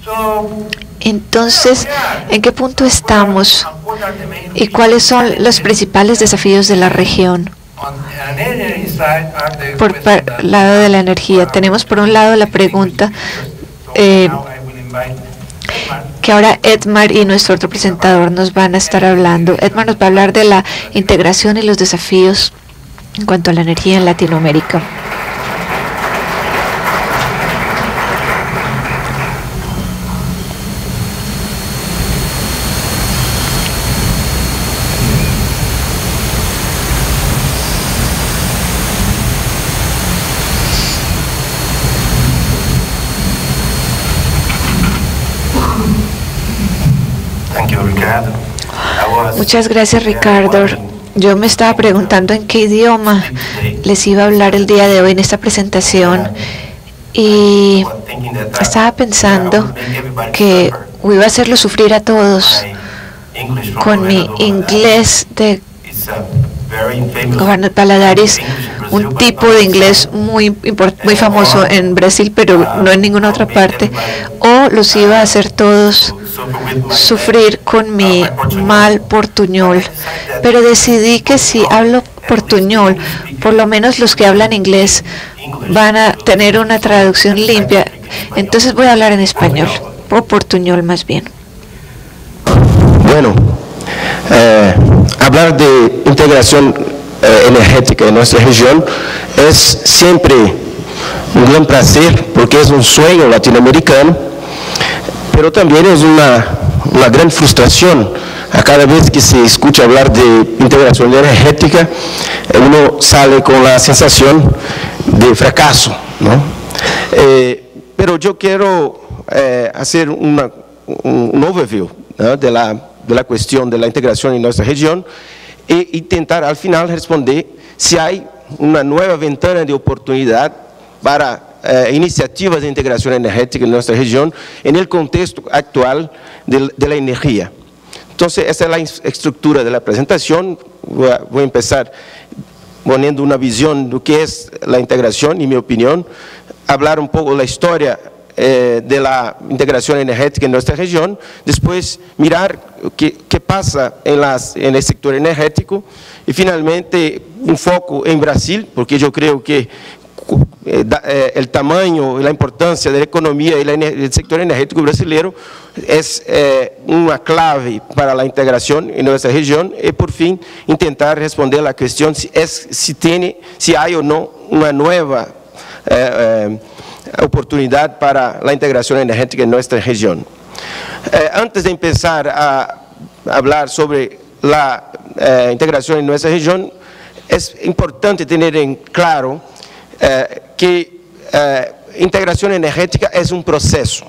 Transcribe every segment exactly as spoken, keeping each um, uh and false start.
Entonces, ¿en qué punto estamos? ¿Y cuáles son los principales desafíos de la región? Por el lado de la energía, tenemos por un lado la pregunta eh, que ahora Edmar y nuestro otro presentador nos van a estar hablando. Edmar nos va a hablar de la integración y los desafíos en cuanto a la energía en Latinoamérica. Muchas gracias, Ricardo. Yo me estaba preguntando en qué idioma les iba a hablar el día de hoy en esta presentación y estaba pensando que iba a hacerlo sufrir a todos con mi inglés de Governor Paladares, un tipo de inglés muy muy famoso en Brasil, pero no en ninguna otra parte, o los iba a hacer todos sufrir con mi mal portuñol. Pero decidí que si hablo portuñol, por lo menos los que hablan inglés van a tener una traducción limpia. Entonces voy a hablar en español, o portuñol más bien. Bueno, eh, hablar de integración eh, energética en nuestra región es siempre un gran placer porque es un sueño latinoamericano, pero también es una, una gran frustración. A cada vez que se escucha hablar de integración energética, uno sale con la sensación de fracaso, ¿no? Eh, pero yo quiero eh, hacer una, un overview, ¿no?, de la, de la cuestión de la integración en nuestra región e intentar al final responder si hay una nueva ventana de oportunidad para Eh, iniciativas de integración energética en nuestra región en el contexto actual de, de la energía. Entonces, esa es la estructura de la presentación. Voy a, voy a empezar poniendo una visión de lo que es la integración, en mi opinión, hablar un poco de la historia eh, de la integración energética en nuestra región, después mirar qué, qué pasa en, las, en el sector energético y finalmente un foco en Brasil, porque yo creo que el tamaño y la importancia de la economía y el sector energético brasileño es eh, una clave para la integración en nuestra región y por fin intentar responder la cuestión si, es, si, tiene, si hay o no una nueva eh, eh, oportunidad para la integración energética en nuestra región. Eh, antes de empezar a hablar sobre la eh, integración en nuestra región, es importante tener en claro Eh, que eh, integración energética es un proceso,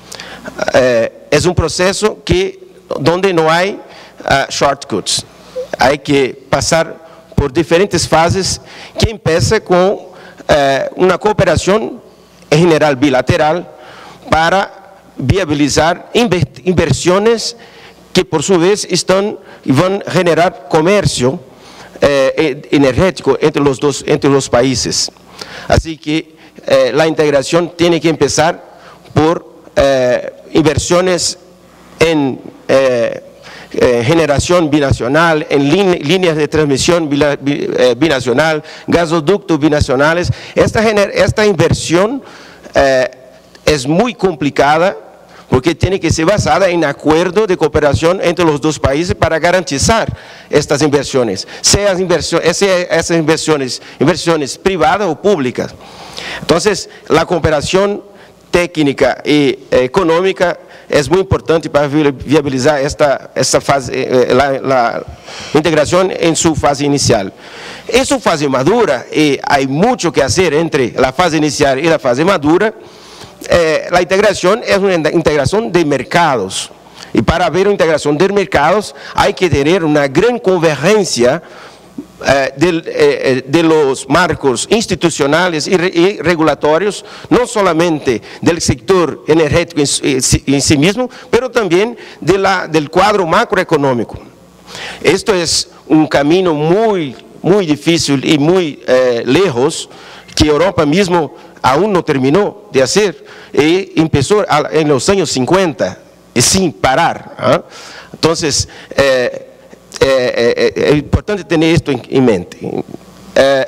eh, es un proceso que donde no hay uh, shortcuts, hay que pasar por diferentes fases que empieza con eh, una cooperación en general bilateral para viabilizar inversiones que por su vez están y van a generar comercio eh, energético entre los dos, entre los países. Así que eh, la integración tiene que empezar por eh, inversiones en eh, eh, generación binacional, en líneas de transmisión binacional, gasoductos binacionales. Esta, esta inversión eh, es muy complicada porque tiene que ser basada en acuerdo de cooperación entre los dos países para garantizar estas inversiones, sean inversiones, esas inversiones, inversiones privadas o públicas. Entonces, la cooperación técnica y económica es muy importante para viabilizar esta, esta fase, la, la integración en su fase inicial. En su fase madura, y hay mucho que hacer entre la fase inicial y la fase madura. Eh, la integración es una integración de mercados y para haber una integración de mercados hay que tener una gran convergencia eh, de, eh, de los marcos institucionales y, re, y regulatorios, no solamente del sector energético en, en sí mismo, pero también de la, del cuadro macroeconómico. Esto es un camino muy, muy difícil y muy eh, lejos que Europa mismo aún no terminó de hacer, y empezó en los años cincuenta, sin parar. ¿eh? Entonces, eh, eh, eh, es importante tener esto en, en mente. Eh,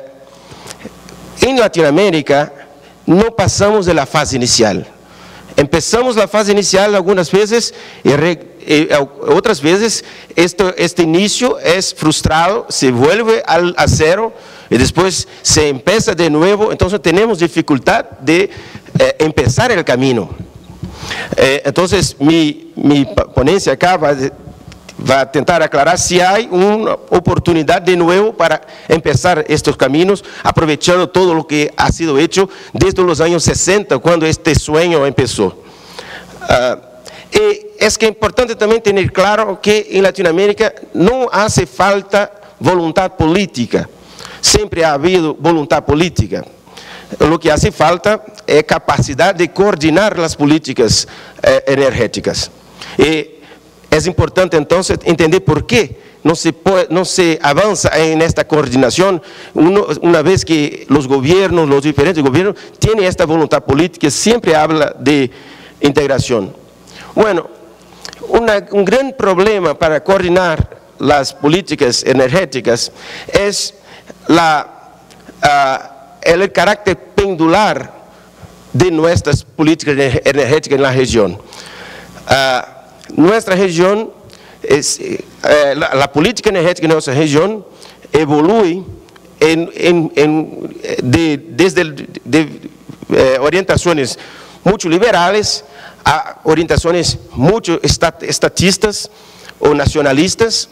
en Latinoamérica, no pasamos de la fase inicial. Empezamos la fase inicial algunas veces y, re, y otras veces esto, este inicio es frustrado, se vuelve al, a cero y después se empieza de nuevo. Entonces tenemos dificultad de eh, empezar el camino. Eh, entonces mi, mi ponencia acá va, va a tentar aclarar si hay una oportunidad de nuevo para empezar estos caminos, aprovechando todo lo que ha sido hecho desde los años sesenta, cuando este sueño empezó. Uh, y es que es importante también tener claro que en Latinoamérica no hace falta voluntad política, siempre ha habido voluntad política. Lo que hace falta es capacidad de coordinar las políticas eh, energéticas. Y es importante entonces entender por qué no se, puede, no se avanza en esta coordinación uno, una vez que los gobiernos, los diferentes gobiernos tienen esta voluntad política, siempre habla de integración. Bueno, una, un gran problema para coordinar las políticas energéticas es la, uh, el carácter pendular de nuestras políticas energéticas en la región. Uh, Nuestra región, es, eh, la, la política energética de nuestra región evoluye en, en, en, de, desde el, de, eh, orientaciones mucho liberales a orientaciones mucho estat, estatistas o nacionalistas.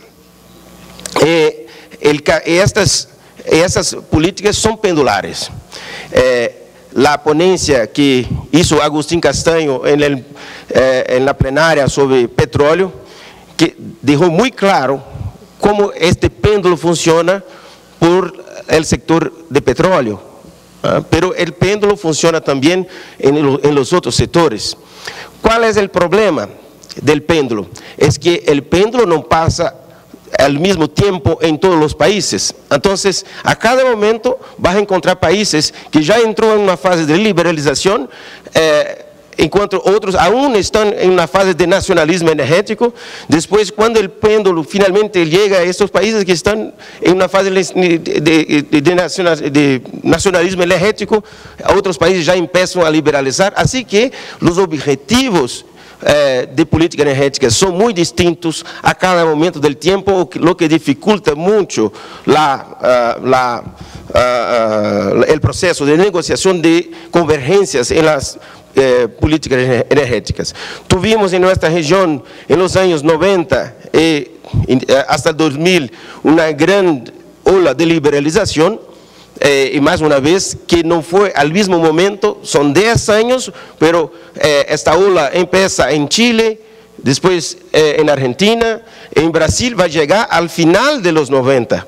Eh, el, estas, estas políticas son pendulares. Eh, La ponencia que hizo Agustín Castaño en, el, eh, en la plenaria sobre petróleo, que dejó muy claro cómo este péndulo funciona por el sector de petróleo, ¿eh? Pero el péndulo funciona también en, el, en los otros sectores. ¿Cuál es el problema del péndulo? Es que el péndulo no pasa al mismo tiempo en todos los países. Entonces, a cada momento vas a encontrar países que ya entró en una fase de liberalización, eh, enquanto otros aún están en una fase de nacionalismo energético. Después, cuando el péndulo finalmente llega a estos países que están en una fase de, de, de, de, nacional, de nacionalismo energético, otros países ya empiezan a liberalizar. Así que los objetivos Eh, de política energética son muy distintos a cada momento del tiempo, lo que dificulta mucho la, uh, la, uh, uh, el proceso de negociación de convergencias en las uh, políticas energéticas. Tuvimos en nuestra región en los años noventa y hasta el dos mil una gran ola de liberalización. Eh, y más una vez que no fue al mismo momento, son diez años, pero eh, esta ola empieza en Chile, después eh, en Argentina, en Brasil va a llegar al final de los noventa.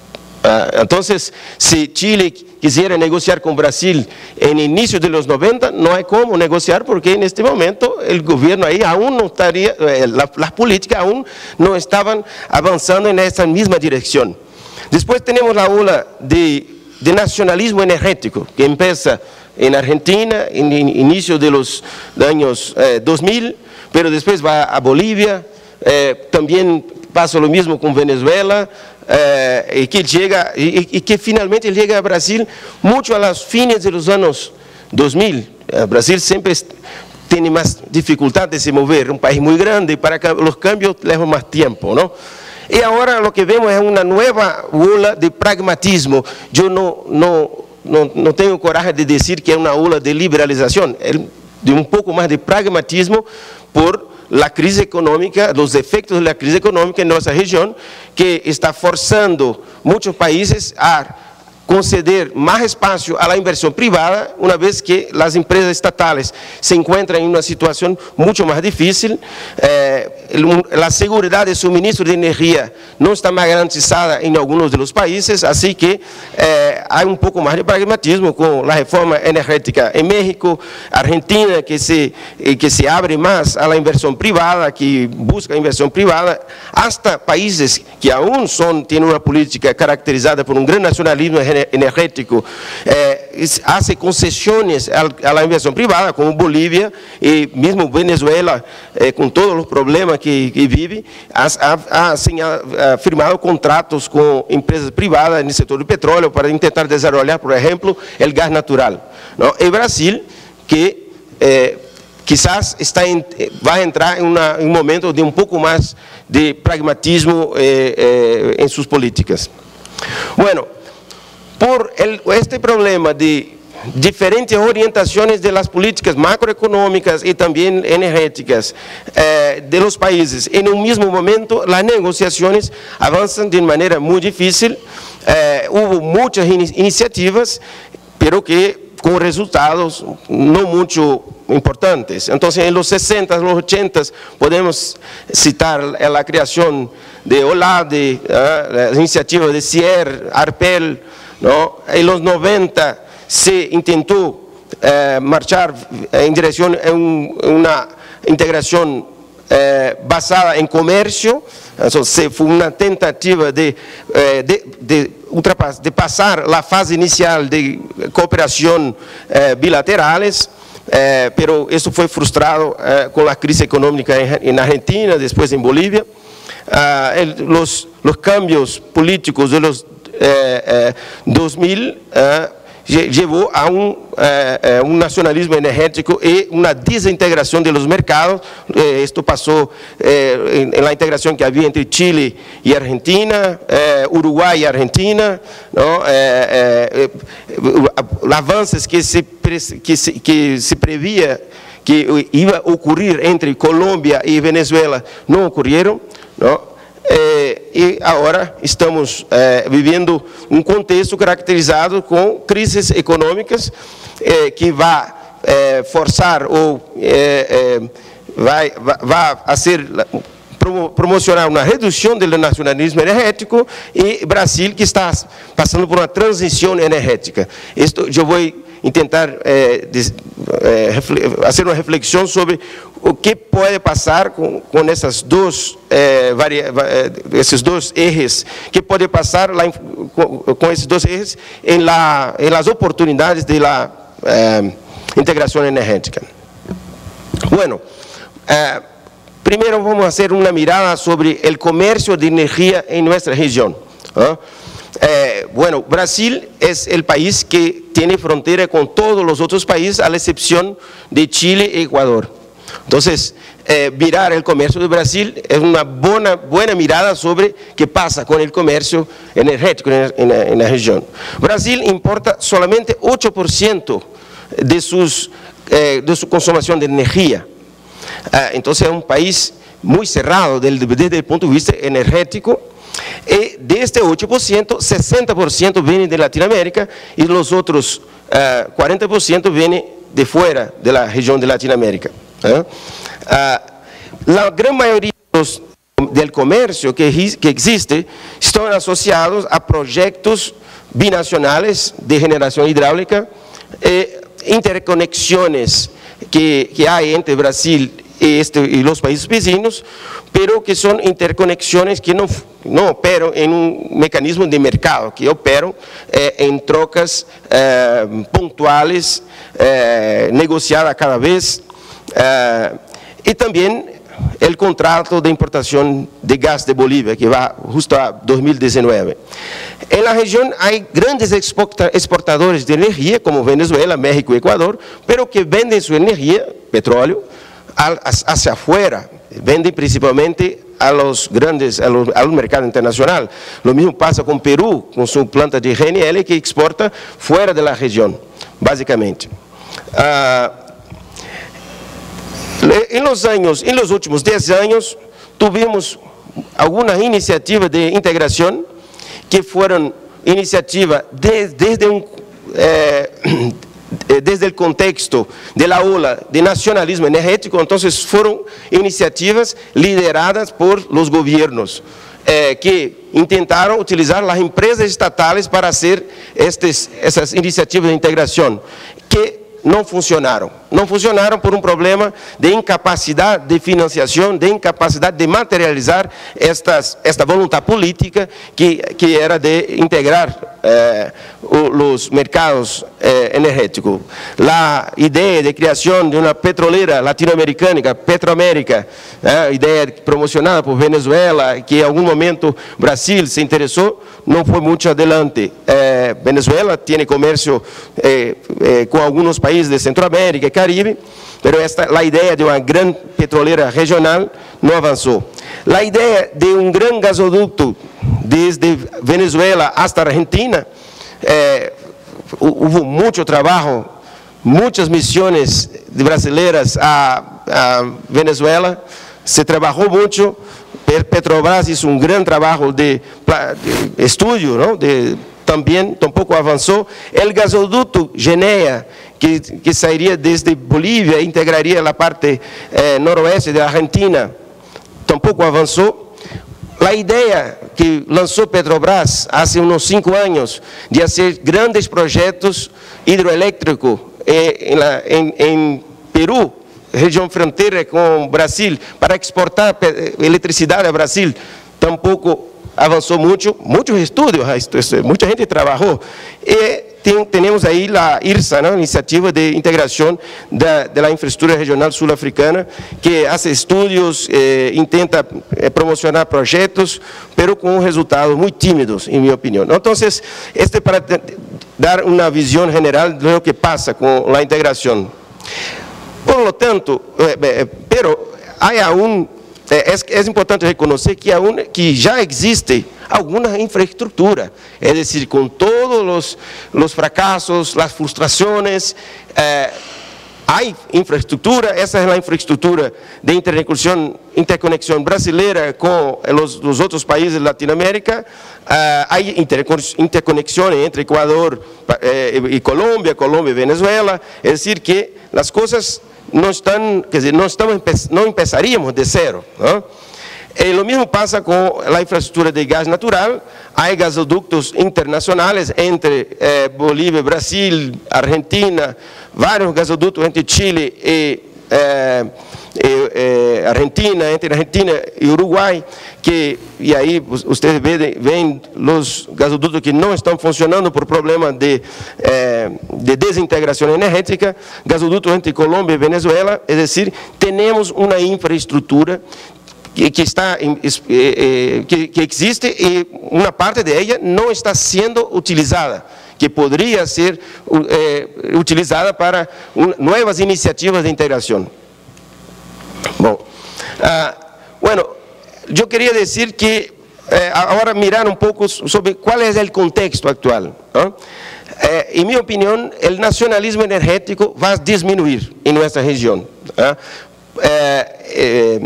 Uh, entonces, si Chile quisiera negociar con Brasil en el inicio de los noventa, no hay cómo negociar porque en este momento el gobierno ahí aún no estaría, eh, la, las políticas aún no estaban avanzando en esa misma dirección. Después tenemos la ola de de nacionalismo energético, que empieza en Argentina, en el inicio de los años eh, dos mil, pero después va a Bolivia, eh, también pasa lo mismo con Venezuela, eh, y, que llega, y, y que finalmente llega a Brasil mucho a los fines de los años dos mil. Eh, Brasil siempre tiene más dificultad de se mover, un país muy grande, para que los cambios llevan más tiempo, ¿no? Y ahora lo que vemos es una nueva ola de pragmatismo. Yo no, no, no, no tengo coraje de decir que es una ola de liberalización, es de un poco más de pragmatismo por la crisis económica, los efectos de la crisis económica en nuestra región, que está forzando muchos países a conceder más espacio a la inversión privada, una vez que las empresas estatales se encuentran en una situación mucho más difícil. Eh, la seguridad de suministro de energía no está más garantizada en algunos de los países, así que eh, hay un poco más de pragmatismo con la reforma energética en México, Argentina, que se, eh, que se abre más a la inversión privada, que busca inversión privada, hasta países que aún son, tienen una política caracterizada por un gran nacionalismo energético, eh, hace concesiones a la inversión privada, como Bolivia y mismo Venezuela, eh, con todos los problemas que, que vive, ha, ha, ha, ha firmado contratos con empresas privadas en el sector del petróleo para intentar desarrollar, por ejemplo, el gas natural, ¿no? En Brasil, que eh, quizás está en, va a entrar en, una, en un momento de un poco más de pragmatismo eh, eh, en sus políticas. Bueno, por el, este problema de diferentes orientaciones de las políticas macroeconómicas y también energéticas eh, de los países, en un mismo momento las negociaciones avanzan de manera muy difícil. Eh, hubo muchas in iniciativas, pero que con resultados no mucho importantes. Entonces, en los sesenta, los ochenta, podemos citar la creación de OLADE, ¿eh? La iniciativa de CIER, ARPEL, ¿no? En los noventa se intentó eh, marchar en dirección a un, una integración eh, basada en comercio. Entonces, fue una tentativa de, eh, de, de, ultrapas, de pasar la fase inicial de cooperación eh, bilaterales, eh, pero eso fue frustrado eh, con la crisis económica en, en Argentina, después en Bolivia. Uh, el, los, los cambios políticos de los eh, eh, dos mil eh, llevó a un, eh, un nacionalismo energético y una desintegración de los mercados. Eh, esto pasó eh, en, en la integración que había entre Chile y Argentina, eh, Uruguay y Argentina, ¿no? eh, eh, eh, avances que se, que, se, que se prevía que iba a ocurrir entre Colombia y Venezuela no ocurrieron, ¿no? Eh, y ahora estamos eh, viviendo un contexto caracterizado con crisis económicas eh, que va a eh, forzar o eh, eh, va, va, va a hacer, promo, promocionar una reducción del nacionalismo energético, y Brasil que está pasando por una transición energética. Esto yo voy a intentar eh, des, eh, hacer una reflexión sobre o que puede pasar com, com essas duas, eh, varia, esses dois ejes, que pode passar lá em, com, com esses dois ejes em, la, em las oportunidades de la eh, integração energética. Bueno, eh, primeiro vamos fazer uma mirada sobre o comércio de energia em nossa região. ¿eh? Eh, bueno, Brasil es el país que tiene frontera con todos los otros países, a la excepción de Chile y Ecuador. Entonces, eh, mirar el comercio de Brasil es una buena, buena mirada sobre qué pasa con el comercio energético en, en, en la región. Brasil importa solamente ocho por ciento de, sus, eh, de su consumación de energía. Eh, entonces, es un país muy cerrado desde, desde el punto de vista energético. Y de este ocho por ciento, sesenta por ciento viene de Latinoamérica y los otros uh, cuarenta por ciento viene de fuera de la región de Latinoamérica. ¿eh? Uh, la gran mayoría de los, del comercio que, que existe están asociados a proyectos binacionales de generación hidráulica, eh, interconexiones que, que hay entre Brasil y, este, y los países vecinos, pero que son interconexiones que no, no operan en un mecanismo de mercado, que operan eh, en trocas eh, puntuales, eh, negociadas cada vez, eh, y también el contrato de importación de gas de Bolivia, que va justo a dos mil diecinueve. En la región hay grandes exportadores de energía, como Venezuela, México y Ecuador, pero que venden su energía, petróleo, hacia afuera, venden principalmente a los grandes, a los, al mercado internacional. Lo mismo pasa con Perú, con su planta de G N L que exporta fuera de la región, básicamente. Uh, en los años, en los últimos diez años, tuvimos algunas iniciativas de integración que fueron iniciativas de, desde un... Eh, desde el contexto de la ola de nacionalismo energético. Entonces fueron iniciativas lideradas por los gobiernos eh, que intentaron utilizar las empresas estatales para hacer estes, esas iniciativas de integración, que não funcionaram. Não funcionaram por um problema de incapacidade de financiação, de incapacidade de materializar estas, esta vontade política que, que era de integrar eh, os mercados eh, energéticos. A ideia de criação de uma petrolera latino-americana, Petroamérica, eh, ideia promocionada por Venezuela, que em algum momento Brasil se interessou, não foi muito adelante. Eh, Venezuela tem comércio eh, eh, com alguns países de Centroamérica e Caribe, mas esta, a ideia de uma grande petrolera regional não avançou. A ideia de um grande gasoduto desde Venezuela hasta Argentina, eh, houve muito trabalho, muitas missões brasileiras a, a Venezuela, se trabalhou muito. Petrobras hizo um grande trabalho de, de estudo, não? De, também tampouco avançou. O gasoduto Genea, que, que sairia desde Bolívia, integraria a parte eh, noroeste da Argentina, tampouco avançou. A ideia que lançou Petrobras há uns cinco anos de fazer grandes projetos hidroelétricos em, em, em Peru, região fronteira com o Brasil, para exportar eletricidade ao Brasil, tampouco avançou muito, muitos estudos, muita gente trabalhou, e tem, temos aí a IRSA, né, Iniciativa de Integração da, da infraestrutura regional sul-africana, que faz estudos, eh, tenta eh, promocionar projetos, mas com resultados muito tímidos, em minha opinião. Então, este é para dar uma visão geral do que passa com a integração. Por lo tanto, eh, pero há aún, é, é importante reconhecer que, aún, que já existe alguma infraestrutura, é decir, com todos os, os fracassos, as frustrações, eh, há infraestrutura, essa é a infraestrutura de interconexão, interconexão brasileira com os, os outros países da Latinoamérica, eh, há interconexão entre Equador eh, e Colômbia, Colômbia e Venezuela, é decir, que as coisas não estão, quer dizer, não, estamos, não começaríamos de zero, não? E o mesmo passa com a infraestrutura de gás natural. Há gasoductos internacionais entre eh, Bolívia, Brasil, Argentina, vários gasodutos entre Chile e, eh, e eh, Argentina, entre Argentina e Uruguai, que, e aí vocês veem os gasodutos que não estão funcionando por problema de, eh, de desintegração energética, gasodutos entre Colômbia e Venezuela, é decir, temos uma infraestrutura Que, que, está, que, que existe e uma parte dela não está sendo utilizada, que poderia ser eh, utilizada para un, novas iniciativas de integração. Bom, ah, bueno, eu queria dizer que eh, agora mirar um pouco sobre qual é o contexto atual. ¿No? Eh, em minha opinião, o nacionalismo energético vai diminuir em nossa região. ¿No? Eh, eh,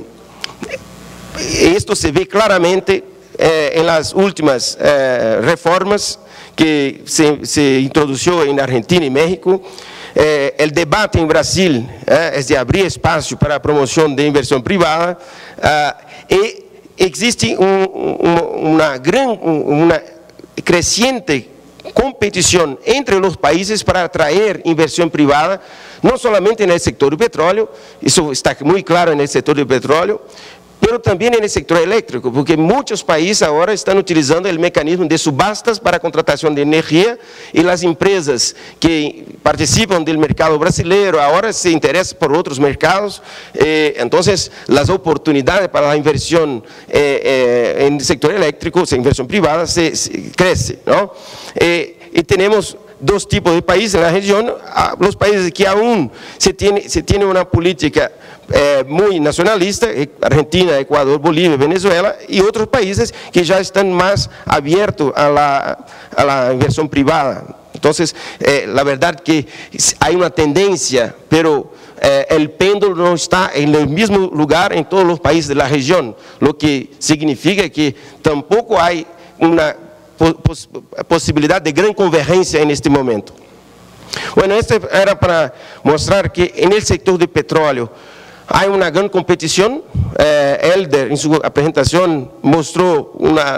Esto se ve claramente eh, en las últimas eh, reformas que se, se introdujo en Argentina y México. Eh, el debate en Brasil eh, es de abrir espacio para la promoción de inversión privada eh, y existe un, un, una, gran, una creciente competición entre los países para atraer inversión privada, no solamente en el sector del petróleo, eso está muy claro en el sector del petróleo, pero também no setor elétrico, porque muitos países agora estão utilizando o mecanismo de subastas para a contratação de energia e as empresas que participam do mercado brasileiro agora se interessam por outros mercados, eh, então as oportunidades para a inversão eh, eh, no setor elétrico, a inversão privada, se, se cresce, não? E, e temos dois tipos de países na região, os países que aún se tem se tem uma política Eh, muy nacionalista, Argentina, Ecuador, Bolívia, Venezuela, y otros países que ya están más abiertos a la, a la inversión privada. Entonces, eh, la verdad que hay una tendencia, pero eh, el péndulo no está en el mismo lugar en todos los países de la región, lo que significa que tampoco hay una pos posibilidad de gran convergencia en este momento. Bueno, esto era para mostrar que en el sector de petróleo há uma grande competição. Eh, Elder, em sua apresentação, mostrou uma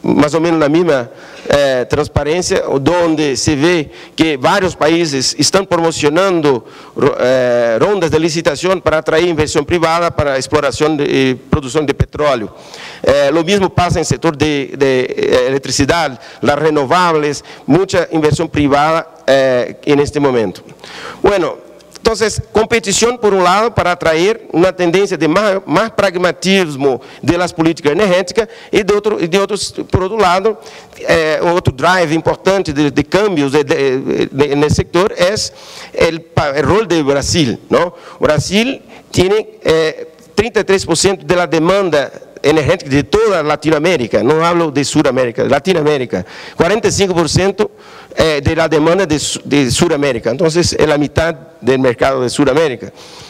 más o menos la misma eh, transparencia, donde se ve que varios países están promocionando eh, rondas de licitación para atraer inversión privada para exploración y producción de petróleo. Eh, lo mismo pasa en el sector de, de electricidad, las renovables, mucha inversión privada eh, en este momento. Bueno, entonces, competición por un lado para atraer una tendencia de más, más pragmatismo de las políticas energéticas y de, otro, de otros, por otro lado, eh, otro drive importante de, de cambios de, de, de, en el sector es el, el rol de Brasil, ¿no? Brasil tiene eh, treinta y tres por ciento de la demanda energética de toda Latinoamérica, no hablo de Sudamérica, Latinoamérica, cuarenta y cinco por ciento eh, de la demanda de, de Sudamérica, entonces es la mitad del mercado de Sudamérica.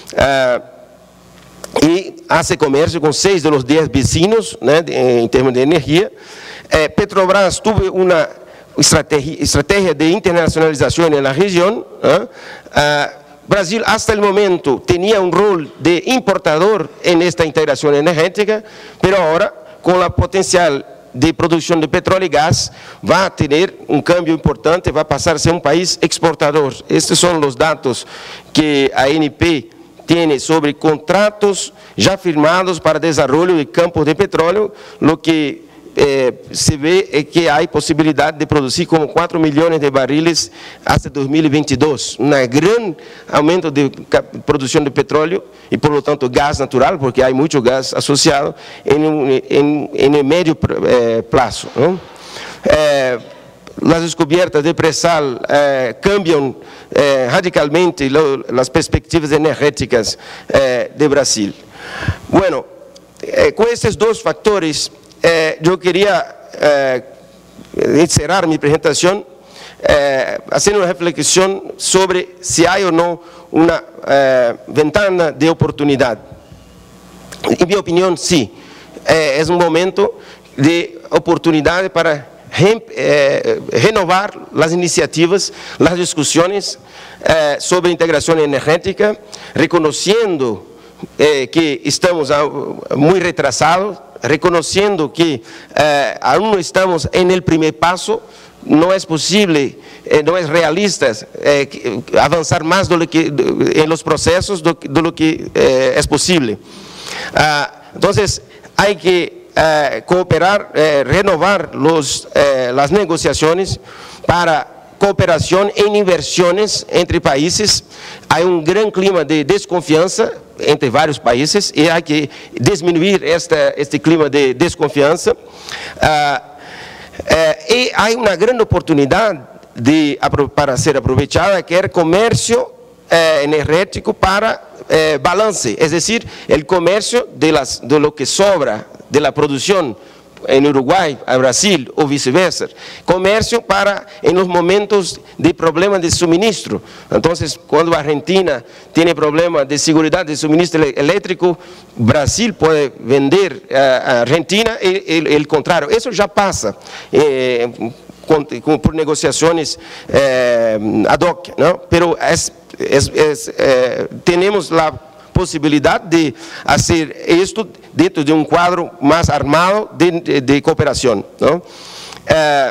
Uh, y hace comercio con seis de los diez vecinos, ¿no? de, en términos de energía. Eh, Petrobras tuvo una estrategia, estrategia de internacionalización en la región. ¿eh? Uh, Brasil hasta el momento tenía un rol de importador en esta integración energética, pero ahora con la potencial de producción de petróleo y gas va a tener un cambio importante, va a pasar a ser un país exportador. Estos son los datos que a A N P tiene sobre contratos ya firmados para desarrollo de campos de petróleo, lo que Eh, se ve é que há possibilidade de produzir como quatro milhões de barriles até dois mil e vinte e dois, um grande aumento de produção de petróleo e, por lo tanto, gás natural, porque há muito gás associado em, em, em médio eh, prazo. Não? Eh, as descobertas de pré-sal eh, cambiam eh, radicalmente lo, as perspectivas energéticas eh, de Brasil. Bueno, eh, com esses dois fatores, Eh, yo quería eh, cerrar mi presentación eh, haciendo una reflexión sobre si hay o no una eh, ventana de oportunidad. En mi opinión, sí. Eh, es un momento de oportunidad para re, eh, renovar las iniciativas, las discusiones eh, sobre integración energética, reconociendo eh, que estamos muy retrasados, reconociendo que eh, aún no estamos en el primer paso, no es posible, eh, no es realista eh, avanzar más de lo que, de, en los procesos de, de lo que eh, es posible. Ah, entonces, hay que eh, cooperar, eh, renovar los, eh, las negociaciones para cooperación en inversiones entre países. Hay un gran clima de desconfianza entre vários países e há que diminuir esta, este clima de desconfiança. Ah, eh, e há uma grande oportunidade de, para ser aproveitada, que é o comércio eh, energético para eh, balance, é decir, o comércio de, las, de lo que sobra de la produção en Uruguay, a Brasil o viceversa, comercio para en los momentos de problemas de suministro. Entonces, cuando Argentina tiene problemas de seguridad de suministro eléctrico, Brasil puede vender a Argentina y el, el contrario. Eso ya pasa eh, con, con, por negociaciones eh, ad hoc, ¿no? Pero es, es, es, eh, tenemos la posibilidad de hacer esto dentro de un cuadro más armado de, de, de cooperación, ¿no? Eh,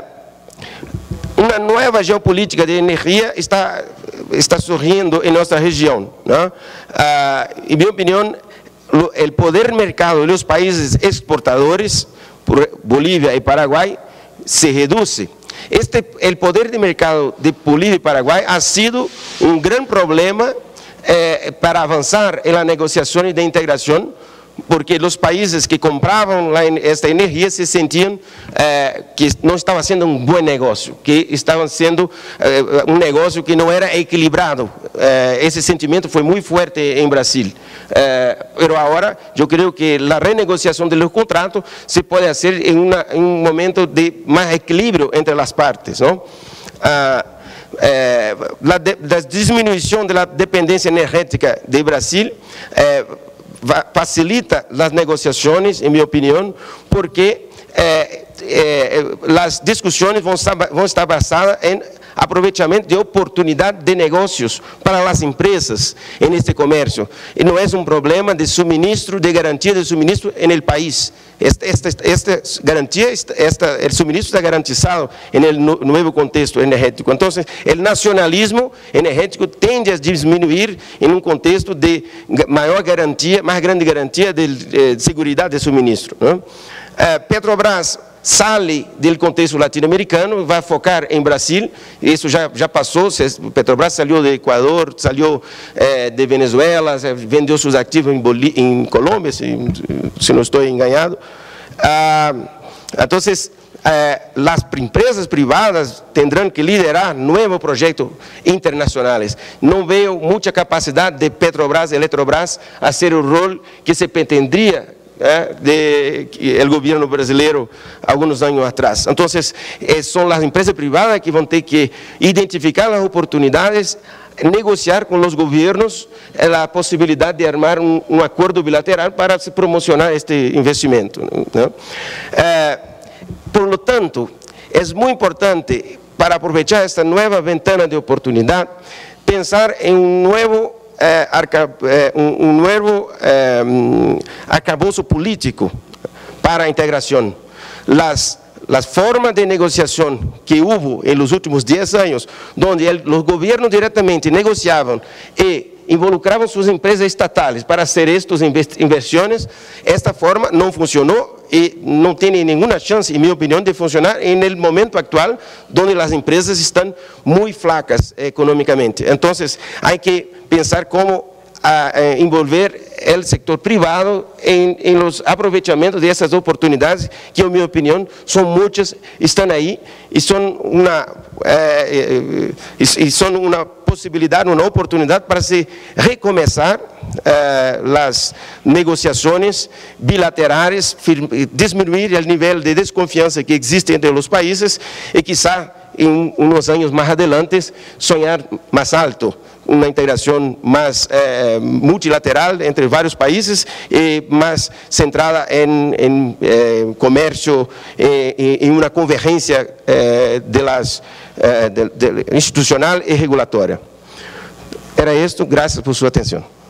una nueva geopolítica de energía está, está surgiendo en nuestra región, ¿no? Eh, en mi opinión, lo, el poder mercado de los países exportadores, por Bolivia y Paraguay, se reduce. Este, el poder de mercado de Bolivia y Paraguay ha sido un gran problema Eh, para avanzar en las negociaciones de integración, porque los países que compraban la, esta energía se sentían eh, que no estaba haciendo un buen negocio, que estaban haciendo eh, un negocio que no era equilibrado. Eh, ese sentimiento fue muy fuerte en Brasil. Eh, pero ahora yo creo que la renegociación de los contratos se puede hacer en, una, en un momento de más equilibrio entre las partes, ¿no? Uh, Eh, la, de, la disminuição da dependência energética de Brasil eh, va, facilita as negociações, em minha opinião, porque eh, eh, as discussões vão estar, vão estar basadas em aprovechamiento de oportunidad de negocios para las empresas en este comercio. Y no es un problema de suministro, de garantía de suministro en el país. Esta, esta, esta garantía, esta, el suministro está garantizado en el nuevo contexto energético. Entonces, el nacionalismo energético tiende a disminuir en un contexto de mayor garantía, más grande garantía de, de seguridad de suministro, ¿no? Eh, Petrobras sale do contexto latino-americano, vai focar em Brasil, isso já, já passou, Petrobras saiu do Equador, saiu eh, de Venezuela, vendeu seus ativos em, Bolí em Colômbia, se, se não estou enganado. Ah, então, eh, as empresas privadas terão que liderar novos projetos internacionais. Não vejo muita capacidade de Petrobras, Eletrobras, a ser o rol que se pretendia Eh, de el gobierno brasileiro algunos años atrás. Entonces, eh, son las empresas privadas que van a tener que identificar las oportunidades, negociar con los gobiernos eh, la posibilidad de armar un, un acuerdo bilateral para promocionar este investimento, ¿no? Eh, por lo tanto, es muy importante para aprovechar esta nueva ventana de oportunidad, pensar en un nuevo Eh, arca, eh, un, un nuevo eh, arcabouço político para a integración. Las, las formas de negociación que hubo en los últimos diez años, donde el, los gobiernos directamente negociaban y involucraban sus empresas estatales para hacer estas inversiones, esta forma no funcionó y no tiene ninguna chance, en mi opinión, de funcionar en el momento actual, donde las empresas están muy flacas económicamente. Entonces, hay que pensar cómo a, a envolver el sector privado en, en los aprovechamientos de esas oportunidades, que en mi opinión son muchas, están ahí y son una, eh, y, y son una posibilidad, una oportunidad para se recomenzar eh, las negociaciones bilaterales, disminuir el nivel de desconfianza que existe entre los países y quizá en unos años más adelante soñar más alto, una integración más eh, multilateral entre varios países y más centrada en, en eh, comercio y en una convergencia eh, de las, eh, de, de institucional y regulatoria. Era esto, gracias por su atención.